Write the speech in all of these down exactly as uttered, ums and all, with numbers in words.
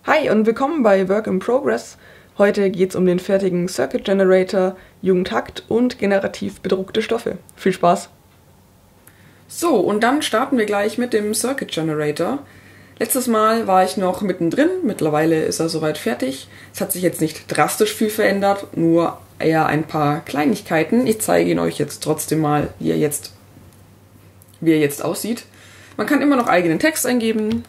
Hi und willkommen bei Work in Progress. Heute geht es um den fertigen Circuit Generator, Jugendhakt und generativ bedruckte Stoffe. Viel Spaß! So, und dann starten wir gleich mit dem Circuit Generator. Letztes Mal war ich noch mittendrin, mittlerweile ist er soweit fertig. Es hat sich jetzt nicht drastisch viel verändert, nur eher ein paar Kleinigkeiten. Ich zeige ihn euch jetzt trotzdem mal, wie er jetzt, wie er jetzt aussieht. Man kann immer noch eigenen Text eingeben.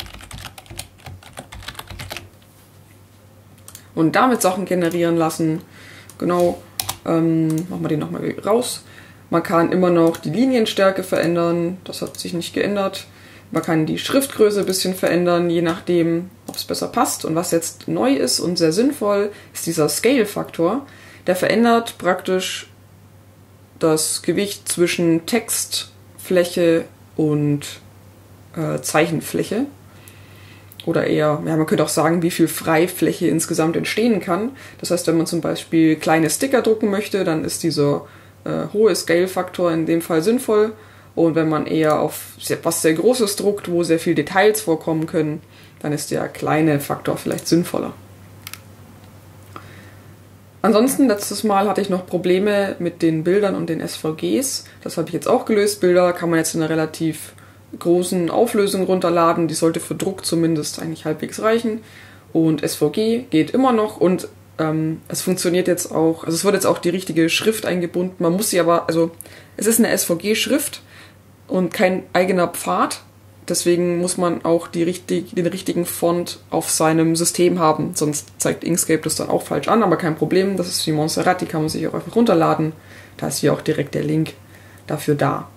Und damit Sachen generieren lassen. Genau, ähm, machen wir den nochmal raus. Man kann immer noch die Linienstärke verändern, das hat sich nicht geändert. Man kann die Schriftgröße ein bisschen verändern, je nachdem, ob es besser passt. Und was jetzt neu ist und sehr sinnvoll, ist dieser Scale-Faktor. Der verändert praktisch das Gewicht zwischen Textfläche und äh, Zeichenfläche. Oder eher, ja, man könnte auch sagen, wie viel Freifläche insgesamt entstehen kann. Das heißt, wenn man zum Beispiel kleine Sticker drucken möchte, dann ist dieser äh, hohe Scale-Faktor in dem Fall sinnvoll. Und wenn man eher auf sehr, was sehr Großes druckt, wo sehr viele Details vorkommen können, dann ist der kleine Faktor vielleicht sinnvoller. Ansonsten, letztes Mal hatte ich noch Probleme mit den Bildern und den S V Gs. Das habe ich jetzt auch gelöst. Bilder kann man jetzt in einer relativ großen Auflösung runterladen. Die sollte für Druck zumindest eigentlich halbwegs reichen. Und S V G geht immer noch und ähm, es funktioniert jetzt auch, also es wird jetzt auch die richtige Schrift eingebunden. Man muss sie aber, also es ist eine S V G-Schrift und kein eigener Pfad. Deswegen muss man auch die richtig, den richtigen Font auf seinem System haben. Sonst zeigt Inkscape das dann auch falsch an, aber kein Problem. Das ist die Montserrat, die kann man sich auch einfach runterladen. Da ist hier auch direkt der Link dafür da.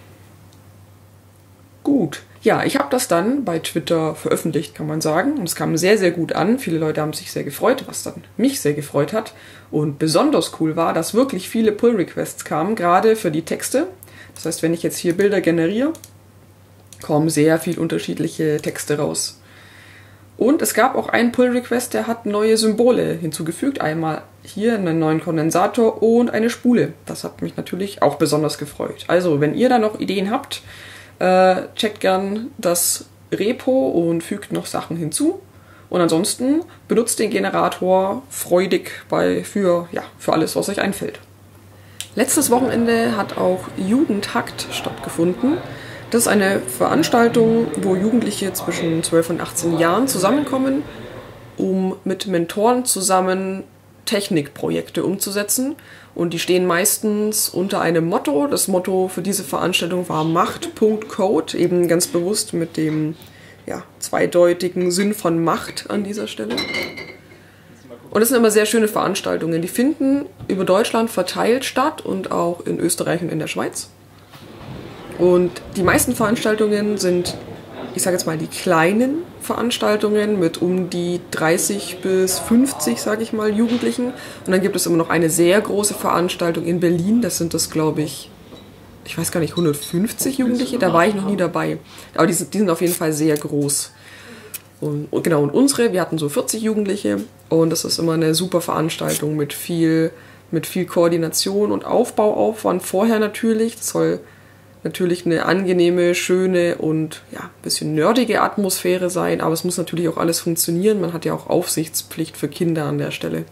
Gut, ja, ich habe das dann bei Twitter veröffentlicht, kann man sagen. Und es kam sehr, sehr gut an. Viele Leute haben sich sehr gefreut, was dann mich sehr gefreut hat. Und besonders cool war, dass wirklich viele Pull-Requests kamen, gerade für die Texte. Das heißt, wenn ich jetzt hier Bilder generiere, kommen sehr viel unterschiedliche Texte raus. Und es gab auch einen Pull-Request, der hat neue Symbole hinzugefügt. Einmal hier einen neuen Kondensator und eine Spule. Das hat mich natürlich auch besonders gefreut. Also, wenn ihr da noch Ideen habt, Äh, checkt gern das Repo und fügt noch Sachen hinzu. Und ansonsten benutzt den Generator freudig bei, für, ja, für alles, was euch einfällt. Letztes Wochenende hat auch Jugendhakt stattgefunden. Das ist eine Veranstaltung, wo Jugendliche zwischen zwölf und achtzehn Jahren zusammenkommen, um mit Mentoren zusammen Technikprojekte umzusetzen. Und die stehen meistens unter einem Motto. Das Motto für diese Veranstaltung war Macht.Code, eben ganz bewusst mit dem ja, zweideutigen Sinn von Macht an dieser Stelle. Und das sind immer sehr schöne Veranstaltungen. Die finden über Deutschland verteilt statt und auch in Österreich und in der Schweiz. Und die meisten Veranstaltungen sind, ich sage jetzt mal, die kleinen Veranstaltungen mit um die dreißig bis fünfzig, sage ich mal, Jugendlichen. Und dann gibt es immer noch eine sehr große Veranstaltung in Berlin. Das sind das, glaube ich, ich weiß gar nicht, hundertfünfzig Jugendliche. Da war ich noch nie dabei. Aber die sind, die sind auf jeden Fall sehr groß. Und, und genau, und unsere, wir hatten so vierzig Jugendliche. Und das ist immer eine super Veranstaltung mit viel, mit viel Koordination und Aufbauaufwand vorher natürlich. Das soll natürlich eine angenehme, schöne und ja, ein bisschen nerdige Atmosphäre sein, aber es muss natürlich auch alles funktionieren. Man hat ja auch Aufsichtspflicht für Kinder an der Stelle.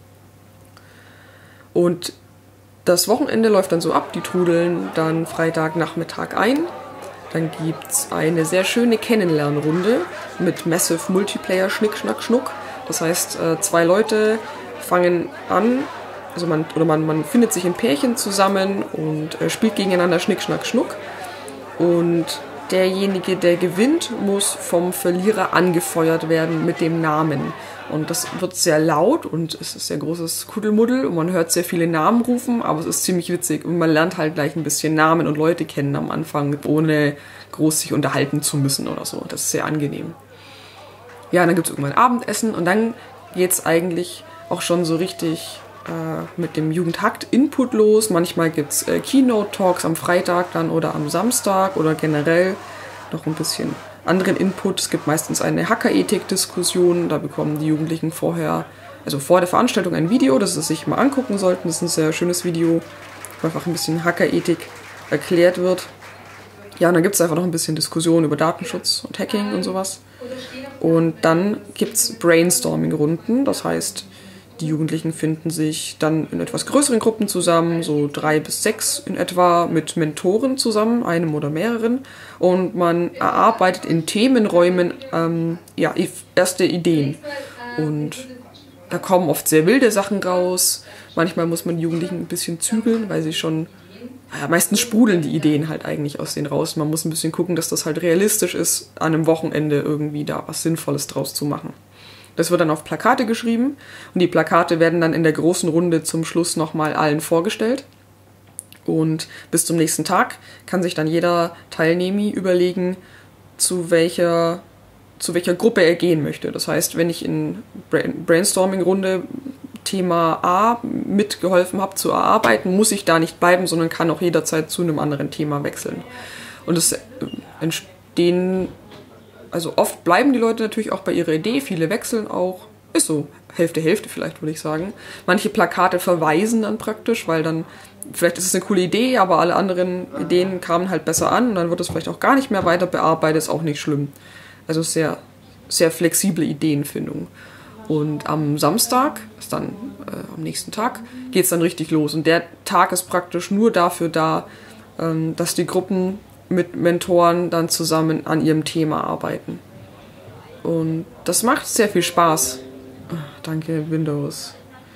Und das Wochenende läuft dann so ab, die trudeln dann Freitagnachmittag ein. Dann gibt es eine sehr schöne Kennenlernrunde mit Massive Multiplayer Schnick, Schnack, Schnuck. Das heißt, zwei Leute fangen an, Also man, oder man, man findet sich in Pärchen zusammen und äh, spielt gegeneinander Schnick, Schnack, Schnuck. Und derjenige, der gewinnt, muss vom Verlierer angefeuert werden mit dem Namen. Und das wird sehr laut und es ist sehr großes Kuddelmuddel und man hört sehr viele Namen rufen, aber es ist ziemlich witzig. Und man lernt halt gleich ein bisschen Namen und Leute kennen am Anfang, ohne groß sich unterhalten zu müssen oder so. Das ist sehr angenehm. Ja, dann gibt es irgendwann Abendessen und dann geht es eigentlich auch schon so richtig mit dem Jugendhakt-Input los. Manchmal gibt es äh, Keynote-Talks am Freitag dann oder am Samstag oder generell noch ein bisschen anderen Input. Es gibt meistens eine Hackerethik-Diskussion. Da bekommen die Jugendlichen vorher, also vor der Veranstaltung ein Video, das sie sich mal angucken sollten. Das ist ein sehr schönes Video, wo einfach ein bisschen Hackerethik erklärt wird. Ja, und dann gibt es einfach noch ein bisschen Diskussion über Datenschutz und Hacking und sowas. Und dann gibt es Brainstorming-Runden, das heißt, die Jugendlichen finden sich dann in etwas größeren Gruppen zusammen, so drei bis sechs in etwa, mit Mentoren zusammen, einem oder mehreren. Und man erarbeitet in Themenräumen ähm, ja, erste Ideen. Und da kommen oft sehr wilde Sachen raus. Manchmal muss man die Jugendlichen ein bisschen zügeln, weil sie schon, ja, meistens sprudeln die Ideen halt eigentlich aus denen raus. Man muss ein bisschen gucken, dass das halt realistisch ist, an einem Wochenende irgendwie da was Sinnvolles draus zu machen. Das wird dann auf Plakate geschrieben und die Plakate werden dann in der großen Runde zum Schluss nochmal allen vorgestellt. Und bis zum nächsten Tag kann sich dann jeder Teilnehmer überlegen, zu welcher, zu welcher Gruppe er gehen möchte. Das heißt, wenn ich in Brainstorming-Runde Thema A mitgeholfen habe zu erarbeiten, muss ich da nicht bleiben, sondern kann auch jederzeit zu einem anderen Thema wechseln. Und es entstehen... Also oft bleiben die Leute natürlich auch bei ihrer Idee, viele wechseln auch, ist so Hälfte, Hälfte vielleicht, würde ich sagen. Manche Plakate verweisen dann praktisch, weil dann, vielleicht ist es eine coole Idee, aber alle anderen Ideen kamen halt besser an und dann wird es vielleicht auch gar nicht mehr weiter bearbeitet, ist auch nicht schlimm. Also sehr, sehr flexible Ideenfindung. Und am Samstag, ist dann äh, am nächsten Tag, geht es dann richtig los. Und der Tag ist praktisch nur dafür da, ähm, dass die Gruppen mit Mentoren dann zusammen an ihrem Thema arbeiten. Und das macht sehr viel Spaß. Oh, danke, Windows.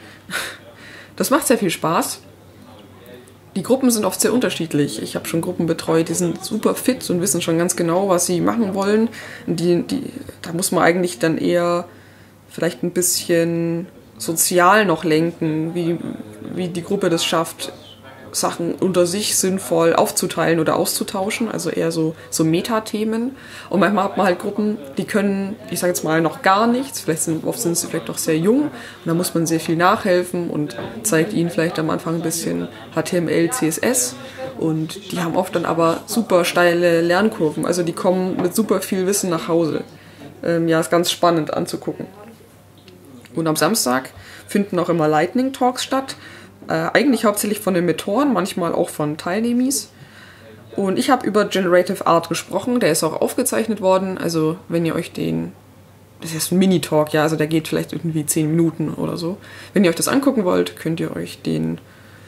Das macht sehr viel Spaß. Die Gruppen sind oft sehr unterschiedlich. Ich habe schon Gruppen betreut, die sind super fit und wissen schon ganz genau, was sie machen wollen. Die, die, da muss man eigentlich dann eher vielleicht ein bisschen sozial noch lenken, wie, wie die Gruppe das schafft, Sachen unter sich sinnvoll aufzuteilen oder auszutauschen, also eher so, so Metathemen. Und manchmal hat man halt Gruppen, die können, ich sage jetzt mal, noch gar nichts, vielleicht sind, oft sind sie vielleicht noch sehr jung und da muss man sehr viel nachhelfen und zeigt ihnen vielleicht am Anfang ein bisschen H T M L, C S S und die haben oft dann aber super steile Lernkurven, also die kommen mit super viel Wissen nach Hause. Ähm, ja, ist ganz spannend anzugucken. Und am Samstag finden auch immer Lightning Talks statt. Äh, eigentlich hauptsächlich von den Mentoren, manchmal auch von Teilnehmers. Und ich habe über Generative Art gesprochen, der ist auch aufgezeichnet worden. Also wenn ihr euch den, das ist ein Mini-Talk, ja, also der geht vielleicht irgendwie zehn Minuten oder so. Wenn ihr euch das angucken wollt, könnt ihr euch den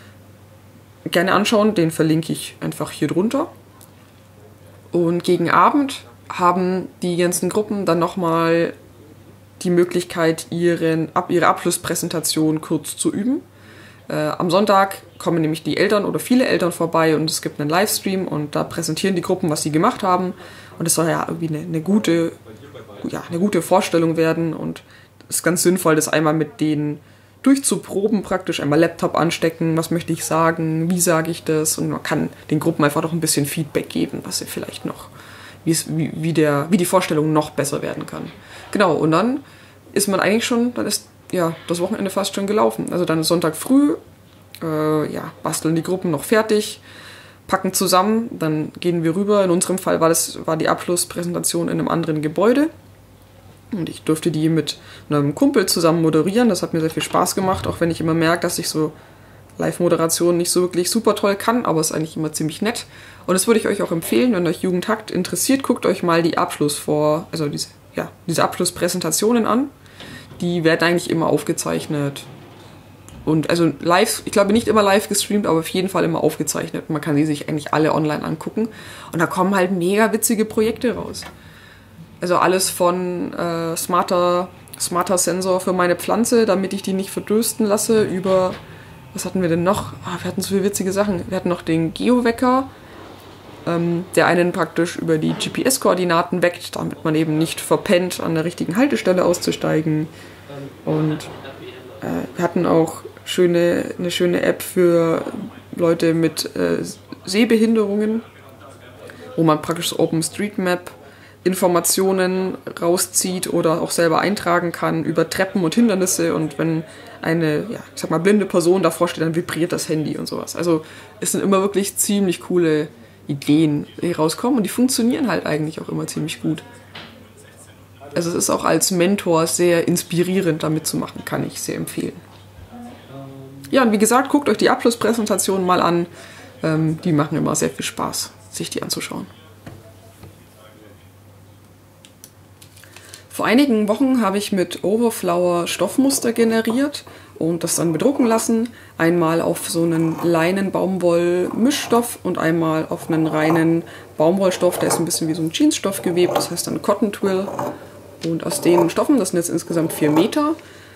gerne anschauen. Den verlinke ich einfach hier drunter. Und gegen Abend haben die ganzen Gruppen dann nochmal die Möglichkeit, ihren, ihre Abschlusspräsentation kurz zu üben. Äh, am Sonntag kommen nämlich die Eltern oder viele Eltern vorbei und es gibt einen Livestream und da präsentieren die Gruppen, was sie gemacht haben. Und es soll ja irgendwie eine, eine, gute, ja, eine gute Vorstellung werden und es ist ganz sinnvoll, das einmal mit denen durchzuproben, praktisch einmal Laptop anstecken, was möchte ich sagen, wie sage ich das und man kann den Gruppen einfach noch ein bisschen Feedback geben, was sie vielleicht noch, wie, es, wie, wie, der, wie die Vorstellung noch besser werden kann. Genau, und dann ist man eigentlich schon, dann ist ja, das Wochenende fast schon gelaufen. Also dann ist Sonntag früh, äh, ja, basteln die Gruppen noch fertig, packen zusammen, dann gehen wir rüber. In unserem Fall war das war die Abschlusspräsentation in einem anderen Gebäude. Und ich durfte die mit einem Kumpel zusammen moderieren. Das hat mir sehr viel Spaß gemacht, auch wenn ich immer merke, dass ich so Live-Moderation nicht so wirklich super toll kann, aber es ist eigentlich immer ziemlich nett. Und das würde ich euch auch empfehlen, wenn euch Jugendhakt interessiert, guckt euch mal die Abschluss vor, also diese, ja, diese Abschlusspräsentationen an. Die werden eigentlich immer aufgezeichnet. Und also live, ich glaube nicht immer live gestreamt, aber auf jeden Fall immer aufgezeichnet. Man kann sie sich eigentlich alle online angucken. Und da kommen halt mega witzige Projekte raus. Also alles von äh, smarter, smarter Sensor für meine Pflanze, damit ich die nicht verdursten lasse, über, was hatten wir denn noch? Ah, wir hatten so viele witzige Sachen. Wir hatten noch den Geowecker, ähm, der einen praktisch über die G P S-Koordinaten weckt, damit man eben nicht verpennt, an der richtigen Haltestelle auszusteigen. Und äh, wir hatten auch schöne, eine schöne App für Leute mit äh, Sehbehinderungen, wo man praktisch so OpenStreetMap Informationen rauszieht oder auch selber eintragen kann über Treppen und Hindernisse. Und wenn eine, ja, ich sag mal, blinde Person davor steht, dann vibriert das Handy und sowas. Also es sind immer wirklich ziemlich coole Ideen, die rauskommen und die funktionieren halt eigentlich auch immer ziemlich gut. Also es ist auch als Mentor sehr inspirierend, da mitzumachen, kann ich sehr empfehlen. Ja, und wie gesagt, guckt euch die Abschlusspräsentationen mal an. Ähm, die machen immer sehr viel Spaß, sich die anzuschauen. Vor einigen Wochen habe ich mit Overflower Stoffmuster generiert und das dann bedrucken lassen. Einmal auf so einen Leinen-Baumwoll-Mischstoff und einmal auf einen reinen Baumwollstoff, der ist ein bisschen wie so ein Jeansstoff gewebt, das heißt dann Cotton Twill. Und aus den Stoffen, das sind jetzt insgesamt vier Meter,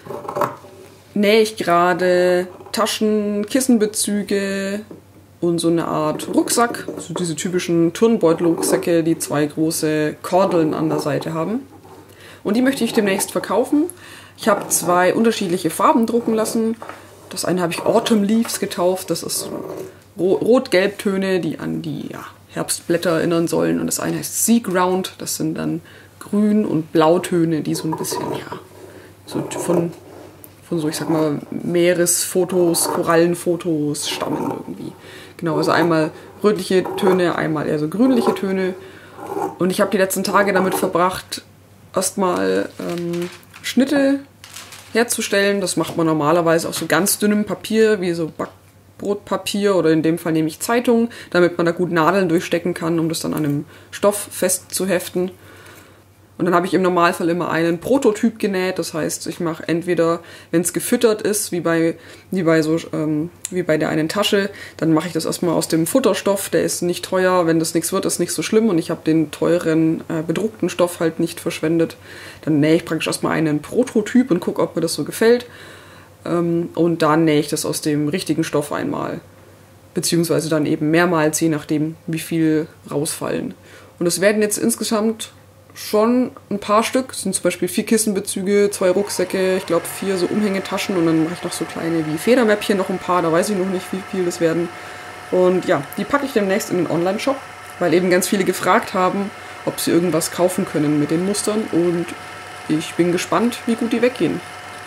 nähe ich gerade Taschen, Kissenbezüge und so eine Art Rucksack, so diese typischen Turnbeutel-Rucksäcke, die zwei große Kordeln an der Seite haben. Und die möchte ich demnächst verkaufen. Ich habe zwei unterschiedliche Farben drucken lassen. Das eine habe ich Autumn Leaves getauft, das ist Rot-Gelb-Töne, die an die ja, Herbstblätter erinnern sollen. Und das eine heißt Sea Ground, das sind dann Grün- und Blautöne, die so ein bisschen, ja, so von, von so, ich sag mal, Meeresfotos, Korallenfotos stammen irgendwie. Genau, also einmal rötliche Töne, einmal eher so grünliche Töne. Und ich habe die letzten Tage damit verbracht, erstmal ähm, Schnitte herzustellen. Das macht man normalerweise auf so ganz dünnem Papier, wie so Backbrotpapier oder in dem Fall nehme ich Zeitung, damit man da gut Nadeln durchstecken kann, um das dann an einem Stoff festzuheften. Und dann habe ich im Normalfall immer einen Prototyp genäht. Das heißt, ich mache entweder, wenn es gefüttert ist, wie bei, wie bei so ähm, wie bei der einen Tasche, dann mache ich das erstmal aus dem Futterstoff. Der ist nicht teuer. Wenn das nichts wird, ist nicht so schlimm. Und ich habe den teuren äh, bedruckten Stoff halt nicht verschwendet. Dann nähe ich praktisch erstmal einen Prototyp und gucke, ob mir das so gefällt. Ähm, und dann nähe ich das aus dem richtigen Stoff einmal. Beziehungsweise dann eben mehrmals, je nachdem, wie viel rausfallen. Und es werden jetzt insgesamt schon ein paar Stück. Das sind zum Beispiel vier Kissenbezüge, zwei Rucksäcke, ich glaube vier so Umhängetaschen und dann mache ich noch so kleine wie Federmäppchen noch ein paar, da weiß ich noch nicht, wie viel das werden. Und ja, die packe ich demnächst in den Online-Shop, weil eben ganz viele gefragt haben, ob sie irgendwas kaufen können mit den Mustern und ich bin gespannt, wie gut die weggehen.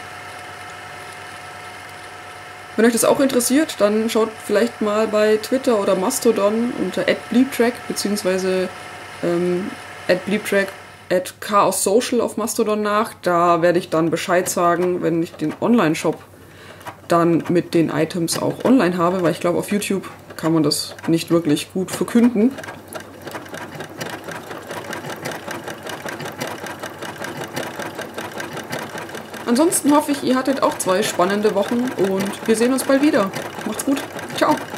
Wenn euch das auch interessiert, dann schaut vielleicht mal bei Twitter oder Mastodon unter at bleeptrack beziehungsweise ähm, at bleeptrack at chaos social auf Mastodon nach. Da werde ich dann Bescheid sagen, wenn ich den Online-Shop dann mit den Items auch online habe, weil ich glaube, auf YouTube kann man das nicht wirklich gut verkünden. Ansonsten hoffe ich, ihr hattet auch zwei spannende Wochen und wir sehen uns bald wieder. Macht's gut. Ciao.